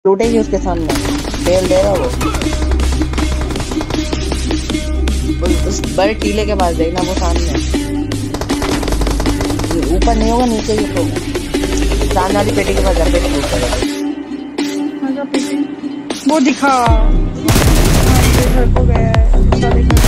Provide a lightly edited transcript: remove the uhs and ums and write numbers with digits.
लूटेगी उसके सामने, तेल दे रहा वो उस बड़े टीले के पास देखना, वो सामने ऊपर नहीं होगा, नीचे ही तो सामने वाली पेटी के पास जा, पेटी ऊपर वो दिखा घर को गया है।